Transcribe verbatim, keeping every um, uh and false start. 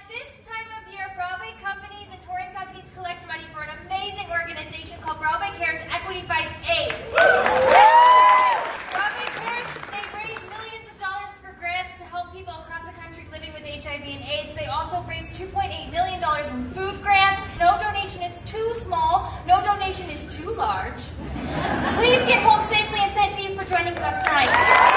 this time of year, Broadway companies and touring companies collect money for an amazing organization called Broadway Cares Equity Fights AIDS. Broadway Cares, they raise millions of dollars for grants to help people across the country living with H I V and AIDS. They also raised two point eight million dollars in food grants. No donation is too small. No donation is too large. Please get home safely and thank you for joining us tonight.